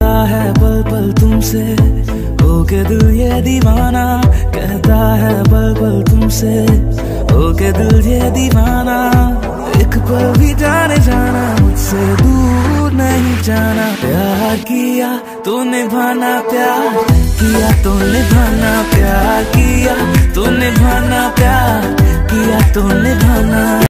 है पल पल तुमसे, हो के दिल ये दीवाना। कहता है पल पल तुमसे, हो के दिल ये दीवाना। एक पल भी जाने जाना, मुझसे दूर नहीं जाना। प्यार किया तो निभाना, प्यार किया तो निभाना। प्यार किया तो निभाना, प्यार किया तो निभाना।